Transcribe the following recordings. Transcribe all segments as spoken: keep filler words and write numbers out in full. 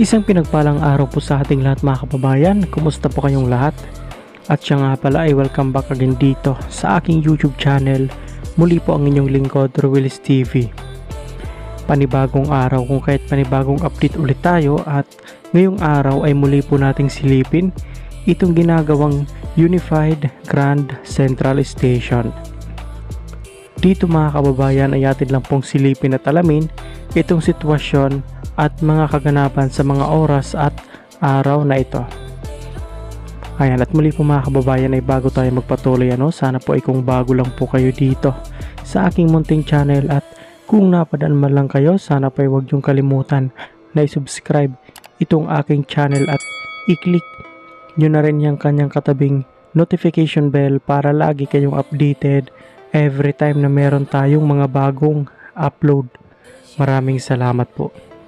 Isang pinagpalang araw po sa ating lahat mga kababayan. Kumusta po kayong lahat? At siya nga pala ay welcome back again dito sa aking YouTube channel. Muli po ang inyong lingkod, Ruelis T V. Panibagong araw kung kahit panibagong update ulit tayo, at ngayong araw ay muli po nating silipin itong ginagawang Unified Grand Central Station. Dito mga kababayan ay atin lang pong silipin at alamin itong sitwasyon at mga kaganapan sa mga oras at araw na ito. Ayan, at muli po mga kababayan ay bago tayo magpatuloy, ano, sana po ay kung bago lang po kayo dito sa aking munting channel, at kung napadaan man lang kayo, sana po ay huwag niyong kalimutan na i-subscribe itong aking channel at i-click nyo na rin yung kanyang katabing notification bell para lagi kayong updated every time na meron tayong mga bagong upload. Maraming salamat po.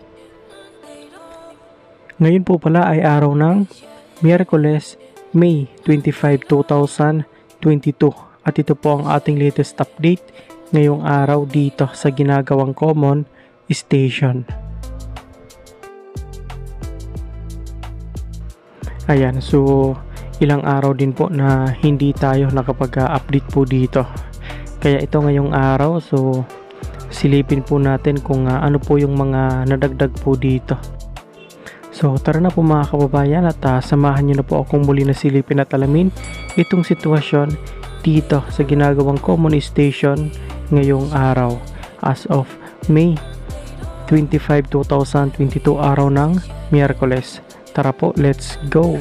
Ngayon po pala ay araw ng Miyerkules, May twenty-five, two thousand twenty-two, at ito po ang ating latest update ngayong araw dito sa ginagawang common station. Ayan, so ilang araw din po na hindi tayo nakapag-update po dito. Kaya ito ngayong araw, so silipin po natin kung uh, ano po yung mga nadagdag po dito. So tara na po mga kababayan, at uh, samahan nyo na po akong muli na silipin at alamin itong sitwasyon dito sa ginagawang common station ngayong araw as of May twenty-five, two thousand twenty-two, araw ng Miyerkules. Tara po, let's go!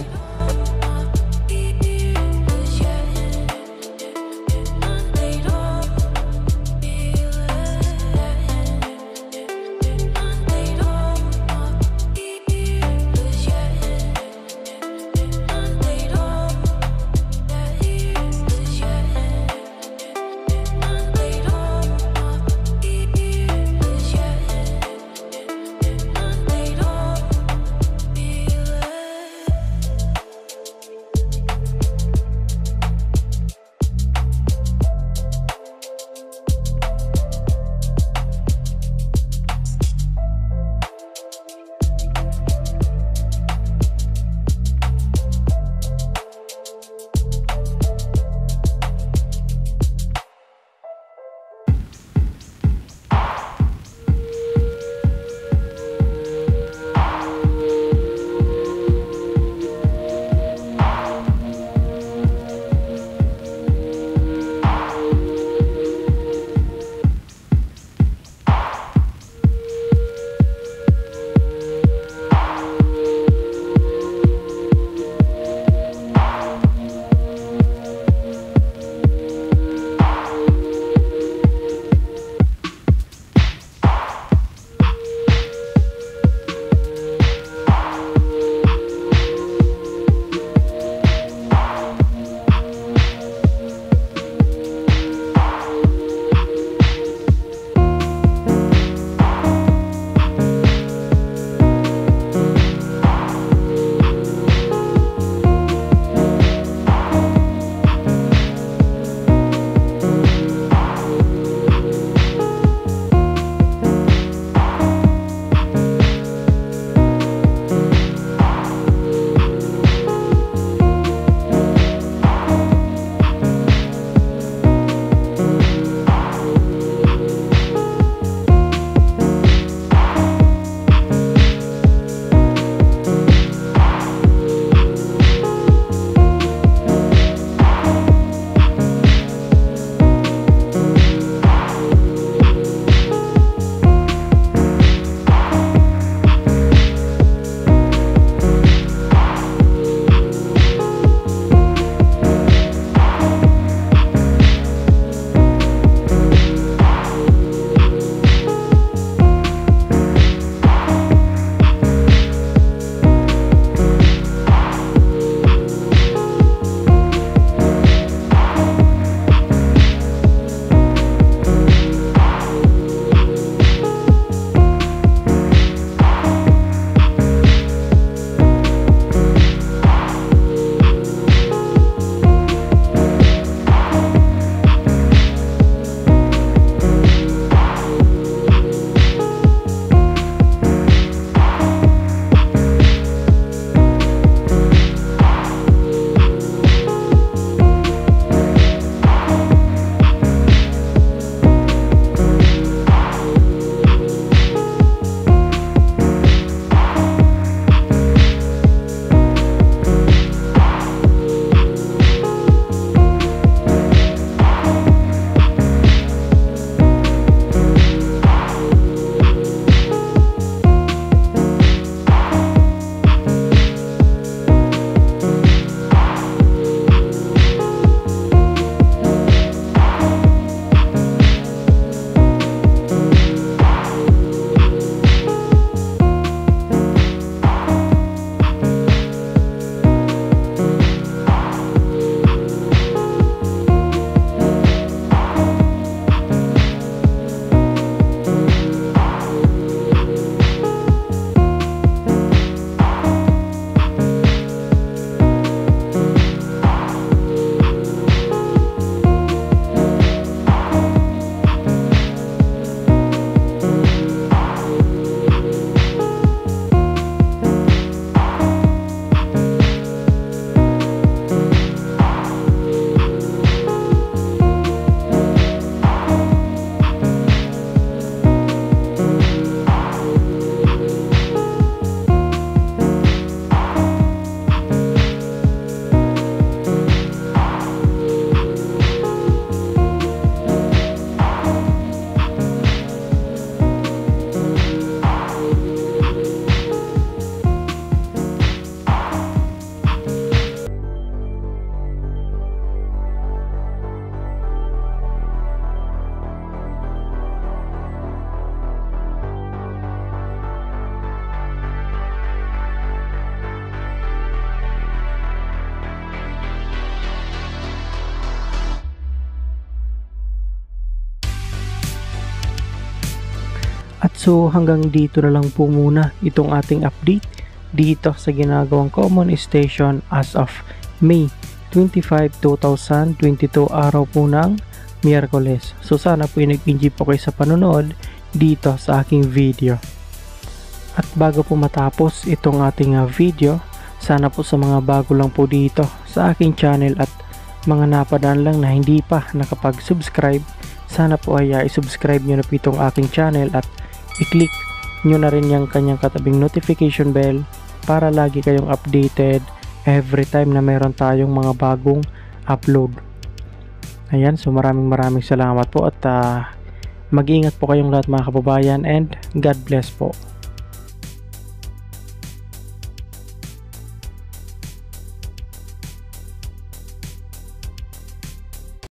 At so hanggang dito na lang po muna itong ating update dito sa ginagawang common station as of May twenty-fifth, two thousand twenty-two, araw po ng Miyerkules. So sana po nag-enjoy po kayo sa panonood dito sa aking video. At bago po matapos itong ating uh, video, sana po sa mga bago lang po dito sa aking channel at mga napadaan lang na hindi pa nakapag-subscribe, sana po ay uh, i-subscribe nyo na po itong aking channel at i-click nyo na rin yung kanyang katabing notification bell para lagi kayong updated every time na meron tayong mga bagong upload. Ayan, so maraming maraming salamat po at uh, mag-iingat po kayong lahat mga kababayan and God bless po.